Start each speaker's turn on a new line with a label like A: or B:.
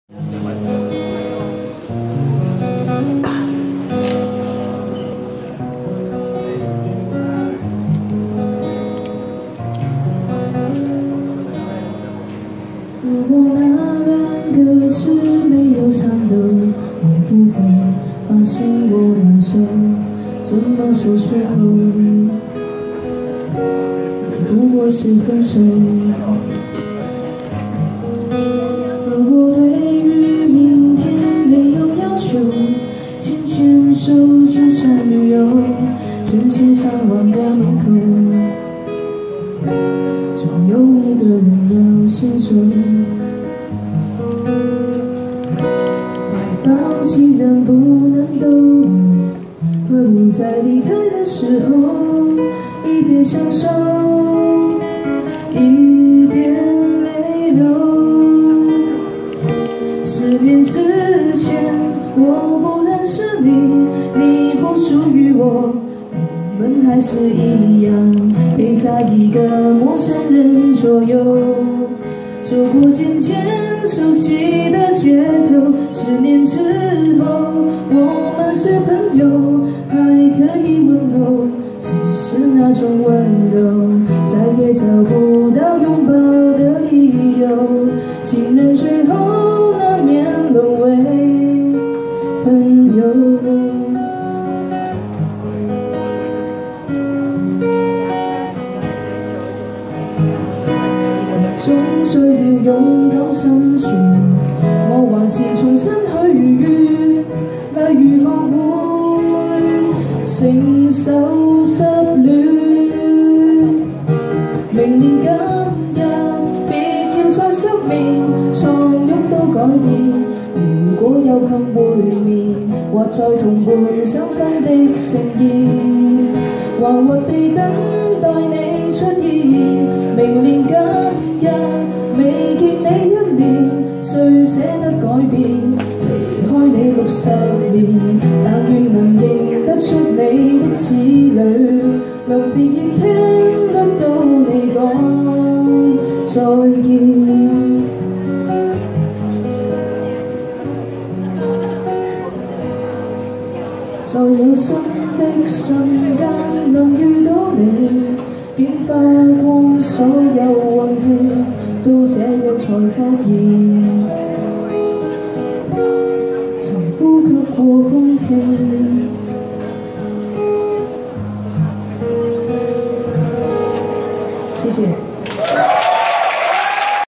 A: 如果那两个字没有颤抖，会不会发现我难受？怎么说出口？如果是分手，如果对于明天没有要求，牵牵手加上旅游，成千上万个门口，总有一个人要先走。怀抱既然不能逗留，何不在离开的时候一边享受，一边泪流。10年之前，我不认识你，你不属于我，我们还是一样陪在一个陌生人左右，走过渐渐熟悉的街头。10年之后，我们是朋友，还可以问候，只是那种温柔再也找不到拥抱的理由。情人最后难免沦为朋友。終需要勇敢生存，我還是重新去遇，例如學會承受失戀。明年今日，別要再失眠，床褥都改變。如果有幸會面，或在同伴新婚的盛宴，惶惑地等待你出現。明年今日未見你1年，誰捨得改變？離開你60年，但願能認得出你的子女，臨別亦聽得到你講再見。在有心的瞬間，能遇到你，竟花光所有運氣，到這日才發現，曾呼吸過空氣。